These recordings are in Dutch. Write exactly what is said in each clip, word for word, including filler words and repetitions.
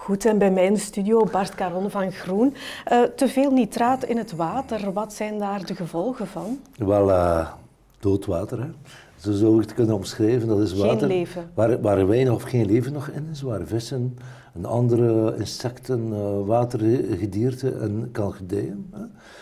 Goed, en bij mij in de studio Bart Caron van Groen. Uh, te veel nitraat in het water, wat zijn daar de gevolgen van? Wel, uh, dood water, hè. Zo zou ik het kunnen omschrijven. Dat is water geen leven. Waar, waar weinig of geen leven nog in is, waar vissen en andere insecten, uh, watergedierte en kan gedijen.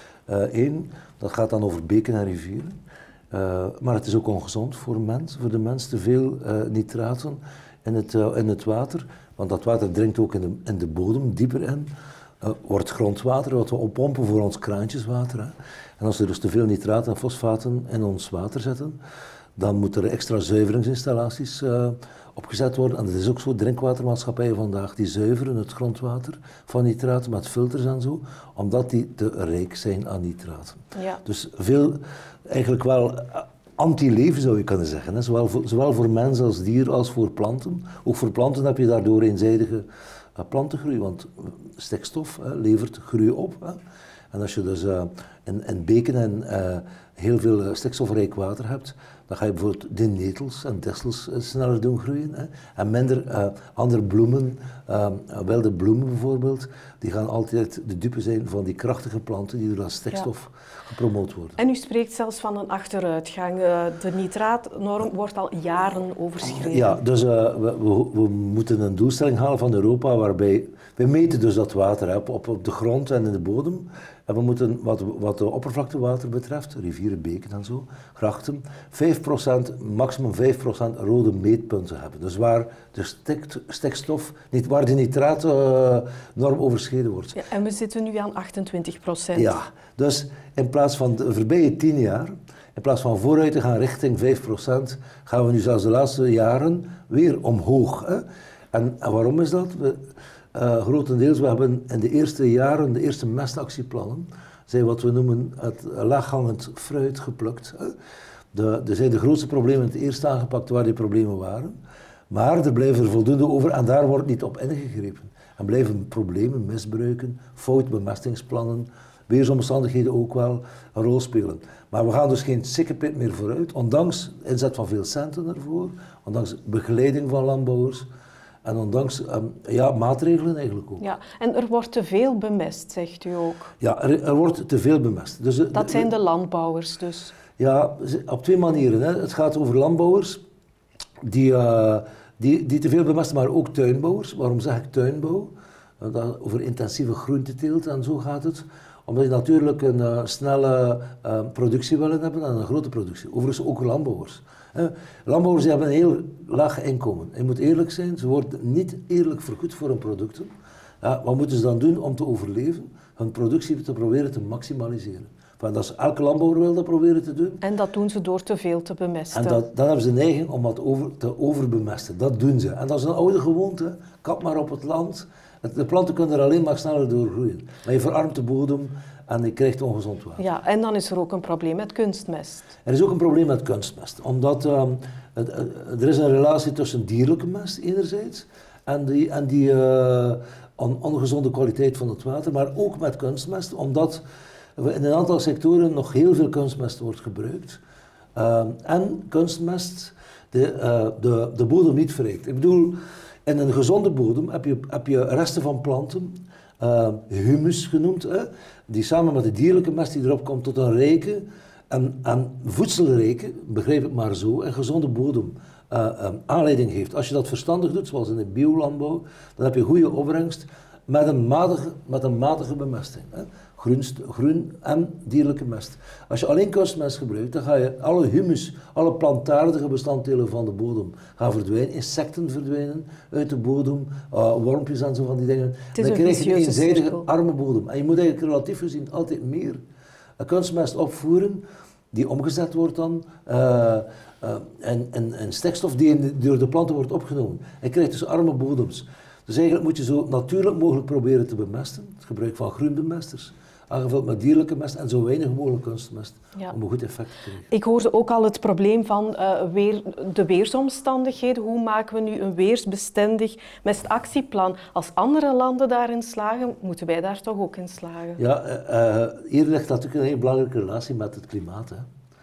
Eén, uh, dat gaat dan over beken en rivieren. Uh, maar het is ook ongezond voor, mens, voor de mens, te veel uh, nitraten in het, uh, in het water. Want dat water dringt ook in de, in de bodem, dieper in. Uh, wordt grondwater wat we oppompen voor ons kraantjeswater. Hè. En als er dus te veel nitraten en fosfaten in ons water zetten, dan moeten er extra zuiveringsinstallaties uh, opgezet worden. En dat is ook zo, drinkwatermaatschappijen vandaag, die zuiveren het grondwater van nitraten met filters en zo, omdat die te rijk zijn aan nitraten. Ja. Dus veel, eigenlijk wel anti-leven zou je kunnen zeggen, hè. Zowel, voor, zowel voor mens als dier als voor planten. Ook voor planten heb je daardoor eenzijdige uh, plantengroei, want stikstof uh, levert groei op. Hè. En als je dus uh, in, in beken en uh, heel veel uh, stikstofrijk water hebt, dan ga je bijvoorbeeld de netels en distels uh, sneller doen groeien. Hè. En minder uh, andere bloemen, uh, wilde bloemen bijvoorbeeld, die gaan altijd de dupe zijn van die krachtige planten die door dat stikstof ja. gepromoot worden. En u spreekt zelfs van een achteruitgang. Uh, de nitraatnorm wordt al jaren overschreden. Ja, dus uh, we, we, we moeten een doelstelling halen van Europa waarbij we meten dus dat water hè, op, op de grond en in de bodem. En we moeten, wat, wat de oppervlaktewater betreft, rivieren, beken en zo, grachten, vijf procent, maximum vijf procent rode meetpunten hebben. Dus waar de stik, stikstof, niet, waar de nitraatnorm uh, overschreden wordt. Ja, en we zitten nu aan achtentwintig procent. Ja, dus in plaats van de voorbije tien jaar, in plaats van vooruit te gaan richting vijf procent, gaan we nu zelfs de laatste jaren weer omhoog. Hè? En, en waarom is dat? We, Uh, grotendeels, we hebben in de eerste jaren, de eerste mestactieplannen, zijn wat we noemen het laaghangend fruit geplukt. De, er zijn de grootste problemen het eerst aangepakt waar die problemen waren, maar er blijven er voldoende over en daar wordt niet op ingegrepen. En blijven problemen, misbruiken, fout bemestingsplannen, weersomstandigheden ook wel een rol spelen. Maar we gaan dus geen sikkepit meer vooruit, ondanks inzet van veel centen ervoor, ondanks begeleiding van landbouwers. En ondanks um, ja, maatregelen eigenlijk ook. Ja, en er wordt te veel bemest, zegt u ook. Ja, er, er wordt te veel bemest. Dus, dat de, zijn de landbouwers dus? Ja, op twee manieren. Hè. Het gaat over landbouwers die, uh, die, die te veel bemesten, maar ook tuinbouwers. Waarom zeg ik tuinbouw? Uh, dat, over intensieve groenteteelt en zo gaat het. Omdat je natuurlijk een uh, snelle uh, productie willen hebben en een grote productie. Overigens ook landbouwers. Uh, landbouwers die hebben een heel laag inkomen. Je moet eerlijk zijn, ze worden niet eerlijk vergoed voor hun producten. Uh, wat moeten ze dan doen om te overleven? Hun productie te proberen te maximaliseren. Enfin, dat is, elke landbouwer wil dat proberen te doen. En dat doen ze door te veel te bemesten. En dat, dan hebben ze de neiging om wat over, te overbemesten. Dat doen ze. En dat is een oude gewoonte. Kap maar op het land. De planten kunnen er alleen maar sneller door groeien. Maar je verarmt de bodem en je krijgt ongezond water. Ja, en dan is er ook een probleem met kunstmest. Er is ook een probleem met kunstmest. Omdat um, het, er is een relatie tussen dierlijke mest enerzijds en die, en die uh, on, ongezonde kwaliteit van het water, maar ook met kunstmest, omdat in een aantal sectoren nog heel veel kunstmest wordt gebruikt. Um, en kunstmest de, uh, de, de bodem niet verrijkt. Ik bedoel, in een gezonde bodem heb je, heb je resten van planten, uh, humus genoemd, hè, die samen met de dierlijke mest die erop komt tot een rijke en, en voedselrijke, begrijp het maar zo, een gezonde bodem uh, um, aanleiding heeft. Als je dat verstandig doet, zoals in de biolandbouw, dan heb je goede opbrengst met een matige, met een matige bemesting. Hè. Groen, groen en dierlijke mest. Als je alleen kunstmest gebruikt, dan ga je alle humus, alle plantaardige bestanddelen van de bodem gaan verdwijnen. Insecten verdwijnen uit de bodem, uh, wormpjes en zo van die dingen. Dan dan krijg je een eenzijdige cirkel. arme bodem. En je moet eigenlijk relatief gezien altijd meer uh, kunstmest opvoeren, die omgezet wordt dan uh, uh, en, en, en stikstof die in de, door de planten wordt opgenomen. En je krijgt dus arme bodems. Dus eigenlijk moet je zo natuurlijk mogelijk proberen te bemesten. Het gebruik van groenbemesters, aangevuld met dierlijke mest en zo weinig mogelijk kunstmest, ja. om een goed effect te krijgen. Ik hoorde ook al het probleem van uh, weer, de weersomstandigheden. Hoe maken we nu een weersbestendig mestactieplan? Als andere landen daarin slagen, moeten wij daar toch ook in slagen? Ja, uh, uh, hier ligt natuurlijk een heel belangrijke relatie met het klimaat. Hè.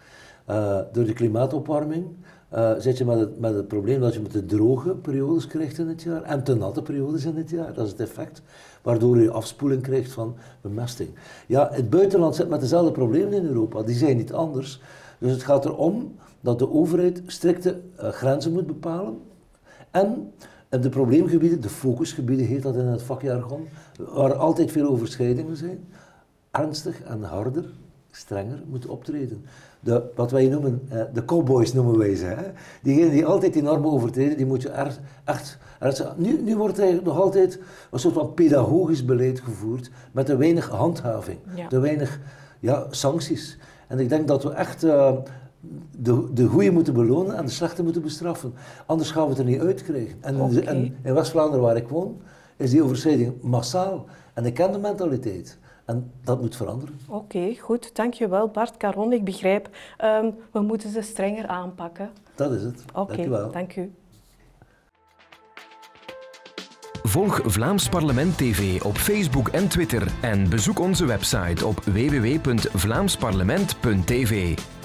Uh, door de klimaatopwarming uh, zit je met het, met het probleem dat je met de droge periodes krijgt in het jaar en te natte periodes in het jaar. Dat is het effect, waardoor je afspoeling krijgt van bemesting. Ja, het buitenland zit met dezelfde problemen in Europa, die zijn niet anders. Dus het gaat erom dat de overheid strikte uh, grenzen moet bepalen en de probleemgebieden, de focusgebieden heet dat in het vakjargon, waar altijd veel overschrijdingen zijn, ernstig en harder, strenger moeten optreden. De, wat wij noemen, uh, de cowboys noemen wij ze. Hè? Diegenen die altijd die normen overtreden, die moet je echt... echt, echt nu, nu wordt eigenlijk nog altijd een soort van pedagogisch beleid gevoerd met te weinig handhaving, ja. te weinig ja, sancties. En ik denk dat we echt uh, de, de goeie moeten belonen en de slechte moeten bestraffen. Anders gaan we het er niet uitkrijgen. En, okay. in, en in West-Vlaanderen, waar ik woon, is die overschrijding massaal. En ik ken de mentaliteit. En dat moet veranderen. Oké, okay, goed. Dankjewel Bart Caron. Ik begrijp, um, we moeten ze strenger aanpakken. Dat is het. Oké, okay, dankjewel. Dank u. Volg Vlaams Parlement T V op Facebook en Twitter en bezoek onze website op w w w punt vlaams parlement punt t v.